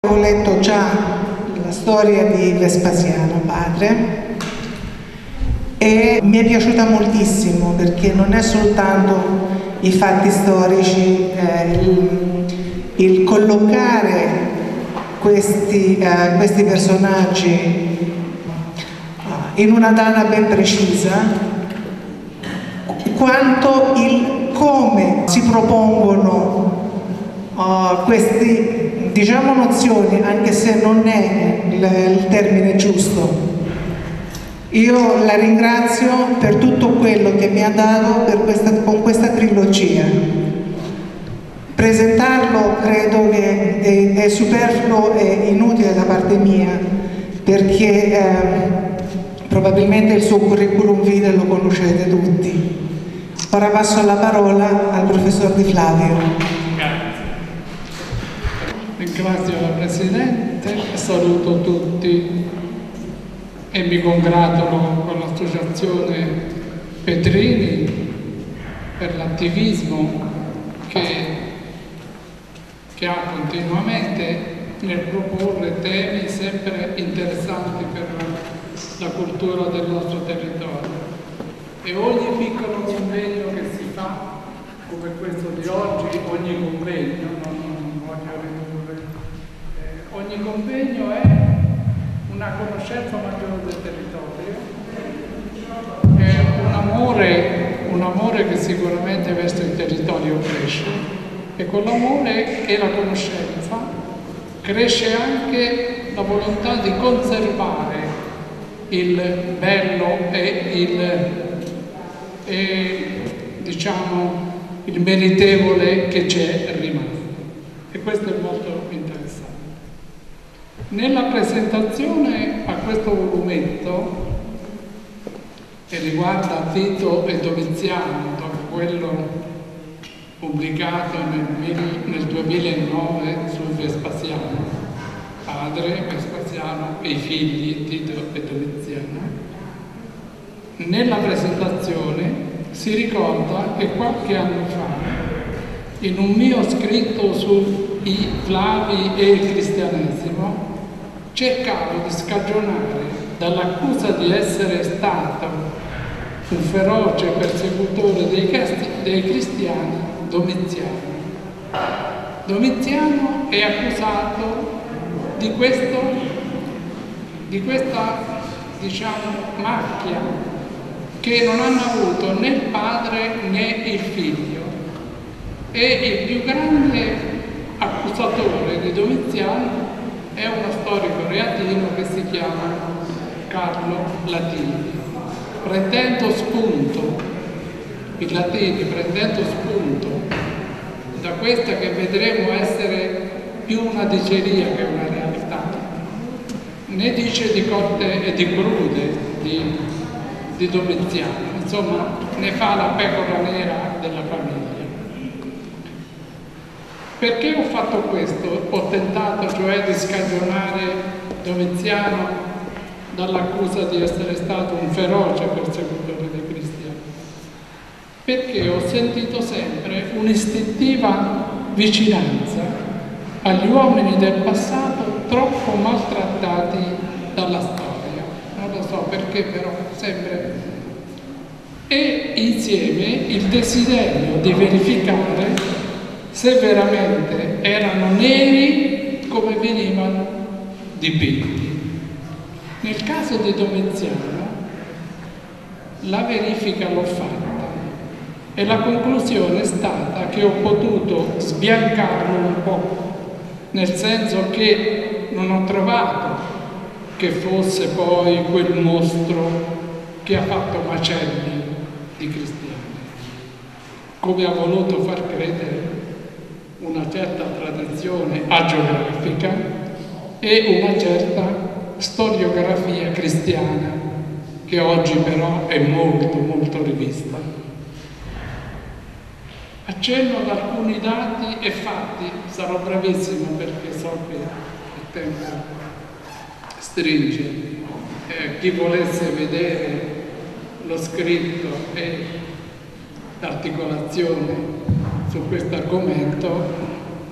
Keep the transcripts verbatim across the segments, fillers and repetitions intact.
Ho letto già la storia di Vespasiano, padre, e mi è piaciuta moltissimo perché non è soltanto i fatti storici, eh, il, il collocare questi, eh, questi personaggi in una data ben precisa, quanto il come si propongono uh, queste, diciamo, nozioni, anche se non è il, il termine giusto. Io la ringrazio per tutto quello che mi ha dato per questa, con questa trilogia. Presentarlo credo che è, è superfluo e inutile da parte mia, perché eh, probabilmente il suo curriculum vitae lo conoscete tutti. Ora passo la parola al professor Di Flavio. Grazie. Ringrazio la Presidente, saluto tutti e mi congratulo con l'associazione Petrini per l'attivismo che, che ha continuamente nel proporre temi sempre interessanti per la, la cultura del nostro territorio. E ogni piccolo convegno che si fa, come questo di oggi, ogni convegno, non, non voglio ridurre, eh, ogni convegno è una conoscenza maggiore del territorio, è un amore, un amore che sicuramente verso il territorio cresce, e con l'amore e la conoscenza cresce anche la volontà di conservare il bello e il, e, diciamo, il meritevole che c'è rimasto. E questo è molto interessante. Nella presentazione a questo volumetto, che riguarda Tito e Domiziano, dopo quello pubblicato nel, nel duemilanove su Vespasiano, padre Vespasiano e i figli Tito e Domiziano, nella presentazione si ricorda che qualche anno fa, in un mio scritto sui Flavi e il cristianesimo, cercavo di scagionare dall'accusa di essere stato un feroce persecutore dei, dei cristiani Domiziano. Domiziano è accusato di, questo, di questa, diciamo, macchia che non hanno avuto né il padre né il figlio, e il più grande accusatore di Domiziano è uno storico reatino che si chiama Carlo Latini. Prendendo spunto, i Latini prendendo spunto da questa che vedremo essere più una diceria che una realtà, ne dice di cotte e di crude di, di Domiziano, insomma ne fa la pecora nera della famiglia. Perché ho fatto questo? Ho tentato cioè di scagionare Domiziano dall'accusa di essere stato un feroce persecutore dei cristiani, perché ho sentito sempre un'istintiva vicinanza agli uomini del passato troppo maltrattati dalla storia. Non lo so perché, però sempre. E insieme il desiderio di verificare se veramente erano neri come venivano dipinti. Nel caso di Domiziano la verifica l'ho fatta e la conclusione è stata che ho potuto sbiancarlo un po', nel senso che non ho trovato che fosse poi quel mostro che ha fatto macelli di cristiani, come ha voluto far credere una certa tradizione agiografica e una certa storiografia cristiana che oggi però è molto molto rivista. Accenno ad alcuni dati e fatti, sarò brevissimo perché so che il tempo stringe. Eh, chi volesse vedere lo scritto e l'articolazione su questo argomento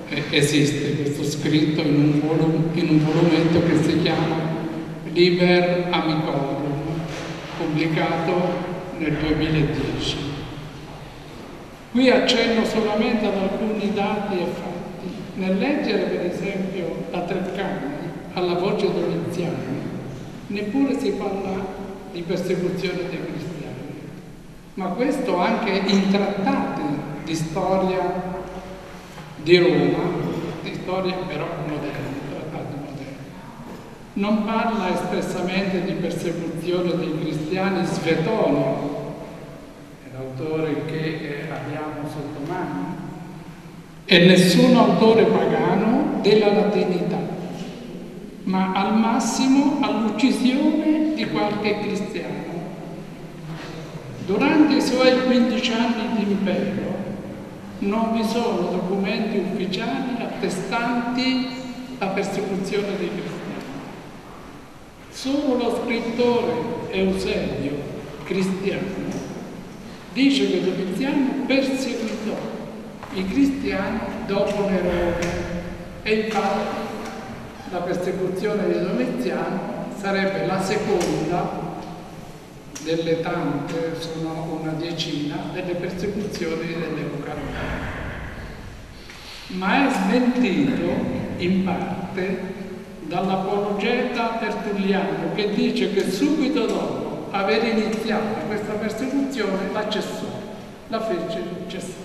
esiste questo scritto in un, volum, in un volumetto che si chiama Liber Amicorum, pubblicato nel duemiladieci. Qui accenno solamente ad alcuni dati e fatti. Nel leggere per esempio la Treccani alla voce Domiziano, neppure si parla di persecuzione dei cristiani, ma questo anche in trattati di storia di Roma, di storia però moderna, trattati moderni. Non parla espressamente di persecuzione dei cristiani. Svetonio, è l'autore che eh, abbiamo sotto mano, e nessun autore pagano della latinità, ma al massimo all'uccisione di qualche cristiano. Durante i suoi quindici anni di impero non vi sono documenti ufficiali attestanti la persecuzione dei cristiani. Solo lo scrittore Eusebio, cristiano, dice che Domiziano perseguitò i cristiani dopo Nerone, e infatti la persecuzione di Domiziano sarebbe la seconda delle tante, sono una decina, delle persecuzioni dell'epoca romana. Ma è smentito in parte dall'apologeta Tertulliano, che dice che subito dopo aver iniziato questa persecuzione la cessò, la fece cessare.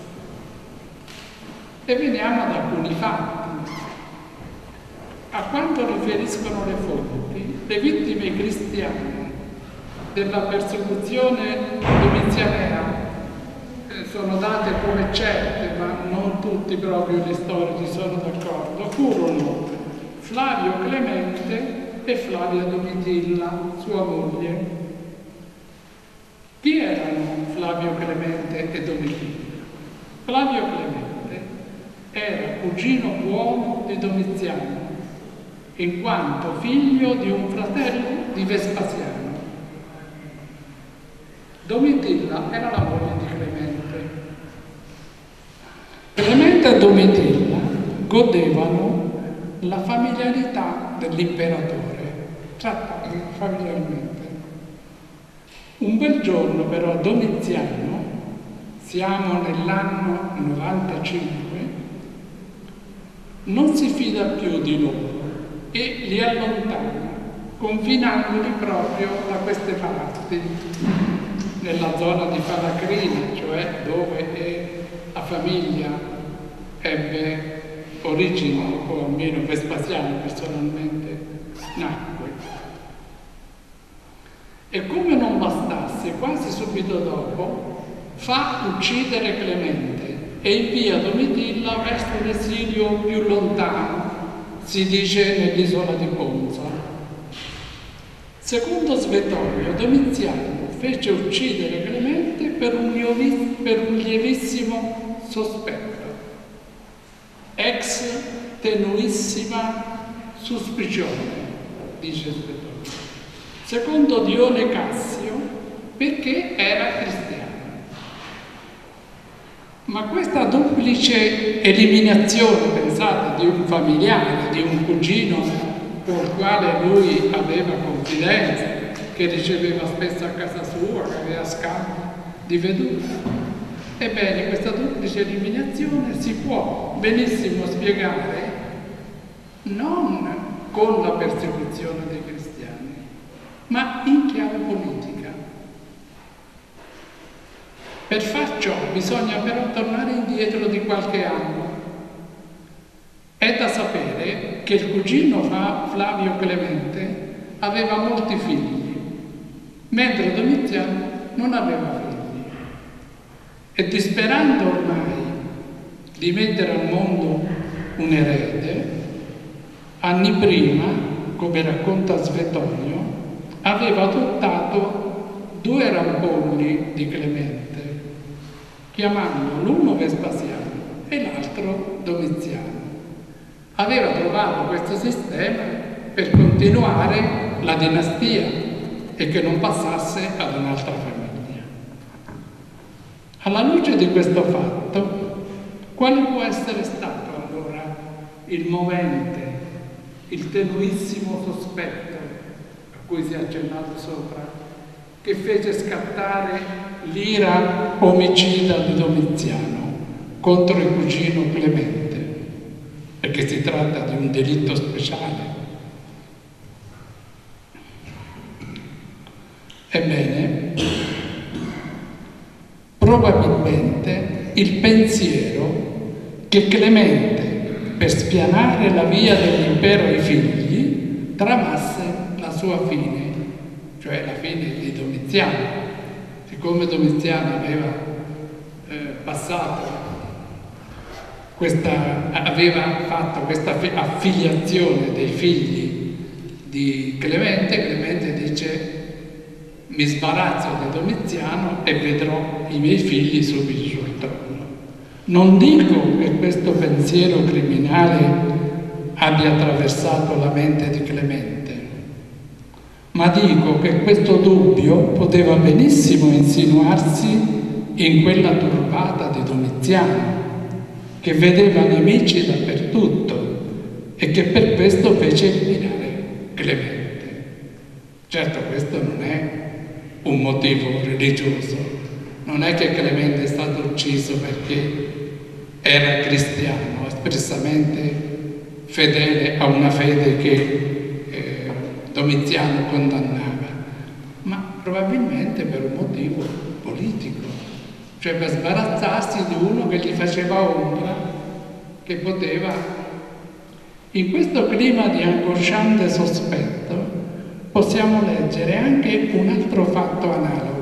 E veniamo ad alcuni fatti. A quanto riferiscono le fonti, le vittime cristiane della persecuzione domizianea eh, sono date come certe, ma non tutti proprio gli storici sono d'accordo, furono Flavio Clemente e Flavia Domitilla, sua moglie. Chi erano Flavio Clemente e Domitilla? Flavio Clemente era cugino buono di Domiziano, in quanto figlio di un fratello di Vespasiano. Domitilla era la moglie di Clemente. Clemente e Domitilla godevano la familiarità dell'imperatore, trattati familiarmente. Un bel giorno però Domiziano, siamo nell'anno novantacinque, non si fida più di loro e li allontana, confinandoli proprio da queste parti, nella zona di Palacrina, cioè dove la famiglia ebbe origine, o almeno Vespasiano personalmente nacque. E come non bastasse, quasi subito dopo fa uccidere Clemente e invia Domitilla verso un esilio più lontano, si dice nell'isola di Ponza. Secondo Svetonio, Domiziano fece uccidere Clemente per un, lievi, per un lievissimo sospetto, ex tenuissima suspicione, dice Svetonio. Secondo Dione Cassio, perché era cristiano. Ma questa duplice eliminazione, pensate, di un familiare, di un cugino con il quale lui aveva confidenza, che riceveva spesso a casa sua, che aveva scambi di veduta. Ebbene, questa duplice eliminazione si può benissimo spiegare non con la persecuzione dei cristiani, ma in chiave politica. Per far ciò bisogna però tornare indietro di qualche anno. È da sapere che il cugino Flavio Clemente aveva molti figli, mentre Domiziano non aveva figli. E disperando ormai di mettere al mondo un erede, anni prima, come racconta Svetonio, aveva adottato due rampolli di Clemente, chiamando l'uno Vespasiano e l'altro Domiziano. Aveva trovato questo sistema per continuare la dinastia e che non passasse ad un'altra famiglia. Alla luce di questo fatto, quale può essere stato allora il movente, il tenuissimo sospetto a cui si è accennato sopra, che fece scattare l'ira omicida di Domiziano contro il cugino Clemente, perché si tratta di un delitto speciale. Ebbene, probabilmente il pensiero che Clemente, per spianare la via dell'impero ai figli, tramasse la sua fine, cioè la fine di Domiziano. Siccome Domiziano aveva eh, passato questa, aveva fatto questa affiliazione dei figli di Clemente, Clemente dice: mi sbarazzo di Domiziano e vedrò i miei figli subito sul trono. Non dico che questo pensiero criminale abbia attraversato la mente di Clemente, ma dico che questo dubbio poteva benissimo insinuarsi in quella turbata di Domiziano, che vedeva nemici dappertutto e che per questo fece eliminare Clemente. Certo, questo non è un motivo religioso, non è che Clemente è stato ucciso perché era cristiano, espressamente fedele a una fede che eh, Domiziano condannava, ma probabilmente per un motivo politico, cioè per sbarazzarsi di uno che gli faceva ombra, che poteva. In questo clima di angosciante sospetto possiamo leggere anche un altro fatto analogo.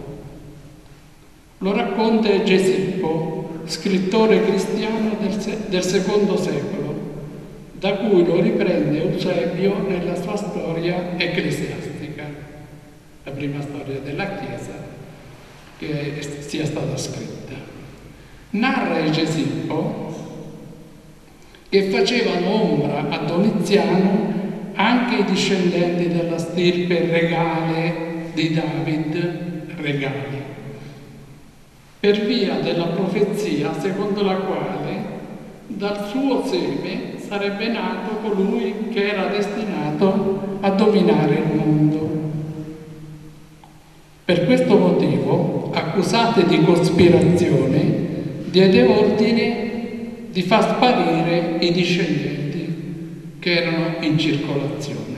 Lo racconta Gesippo, scrittore cristiano del, se del secondo secolo, da cui lo riprende Eusebio nella sua storia ecclesiastica, la prima storia della Chiesa che sia stata scritta. Narra Gesippo che facevano ombra a Domiziano anche i discendenti della stirpe regale di David, regali, per via della profezia secondo la quale dal suo seme sarebbe nato colui che era destinato a dominare il mondo. Per questo motivo, accusati di cospirazione, diede ordine di far sparire i discendenti che erano in circolazione.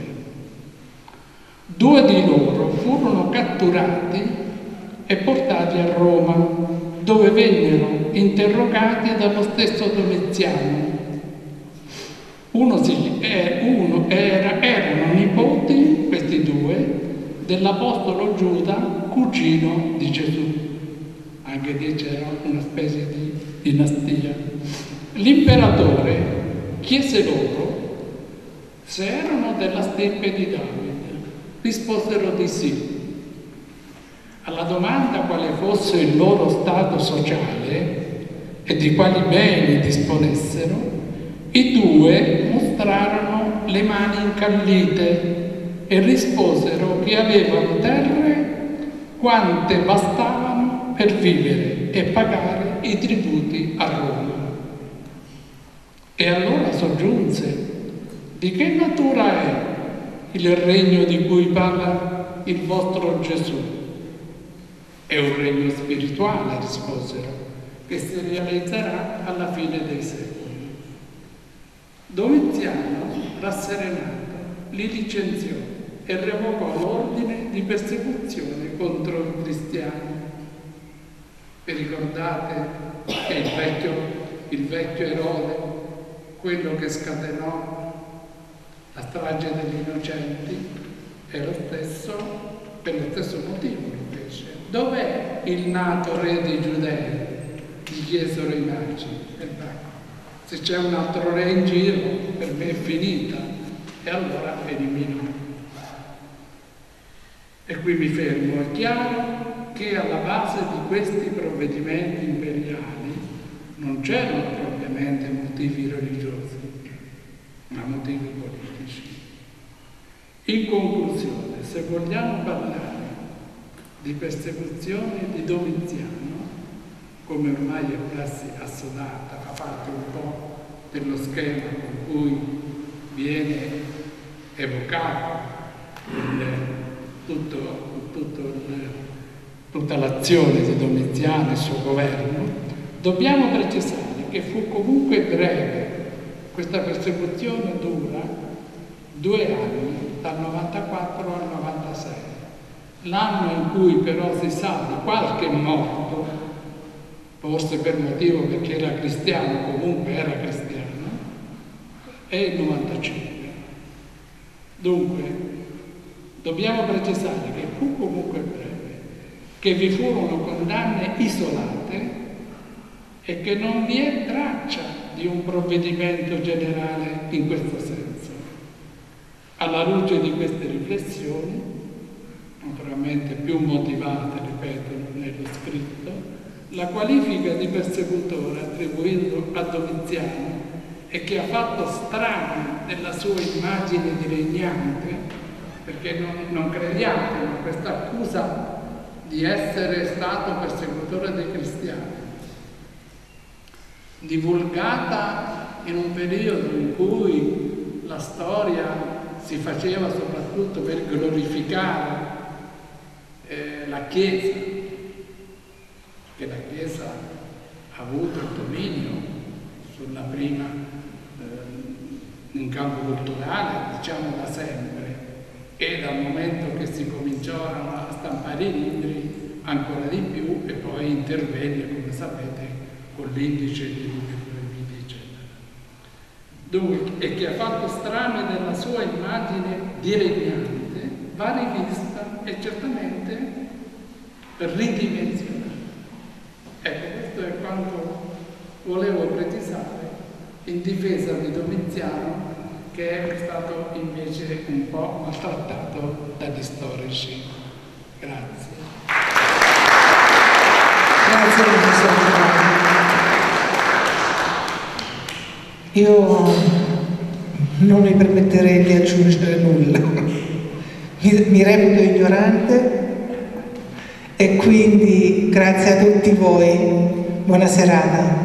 Due di loro furono catturati e portati a Roma, dove vennero interrogati dallo stesso Domiziano. Uno, si, eh, uno era, erano nipoti, questi due, dell'apostolo Giuda, cugino di Gesù. Anche lì c'era una specie di dinastia. L'imperatore chiese loro se erano della stirpe di Davide. Risposero di sì. Alla domanda quale fosse il loro stato sociale e di quali beni disponessero, i due mostrarono le mani incallite e risposero che avevano terre quante bastavano per vivere e pagare i tributi a Roma. E allora soggiunse: di che natura è il regno di cui parla il vostro Gesù? È un regno spirituale, risposero, che si realizzerà alla fine dei secoli. Domiziano, rasserenato, li licenziò e revocò l'ordine di persecuzione contro i cristiani. Vi ricordate che il vecchio, il vecchio Erode, quello che scatenò la strage degli innocenti, è lo stesso, per lo stesso motivo lo fece. Dov'è il nato re dei Giudei? Gli chiesero i magi. Se c'è un altro re in giro, per me è finita. E allora eliminò. E qui mi fermo. È chiaro che alla base di questi provvedimenti imperiali non c'erano propriamente motivi religiosi, ma motivi politici. In conclusione, se vogliamo parlare di persecuzione di Domiziano, come ormai è prassi assodata, fa parte un po' dello schema con cui viene evocato il, tutto, tutto il, tutta l'azione di Domiziano e il suo governo, dobbiamo precisare che fu comunque breve. Questa persecuzione dura due anni, dal novantaquattro al novantasei. L'anno in cui però si sa di qualche morto, forse per motivo perché era cristiano, comunque era cristiano, è il novantacinque. Dunque, dobbiamo precisare che fu comunque breve, che vi furono condanne isolate e che non vi è traccia di un provvedimento generale in questo senso. Alla luce di queste riflessioni, naturalmente più motivate, ripeto, nello scritto, la qualifica di persecutore attribuito a Domiziano e che ha fatto strame della sua immagine di regnante, perché non, non crediamo in questa accusa di essere stato persecutore dei cristiani, divulgata in un periodo in cui la storia si faceva soprattutto per glorificare eh, la Chiesa, che la Chiesa ha avuto il dominio sulla prima eh, in campo culturale, diciamo da sempre, e dal momento che si cominciarono a stampare i libri ancora di più, e poi intervenne, come sapete, con l'indice di libri proibiti, eccetera. Dunque, e che ha fatto strame della sua immagine di regnante, va rivista e certamente ridimensionata. Ecco, questo è quanto volevo precisare in difesa di Domiziano, che è stato invece un po' maltrattato dagli storici. Grazie. Grazie, professore. Io non mi permetterei di aggiungere nulla, mi, mi reputo ignorante e quindi grazie a tutti voi, buona serata.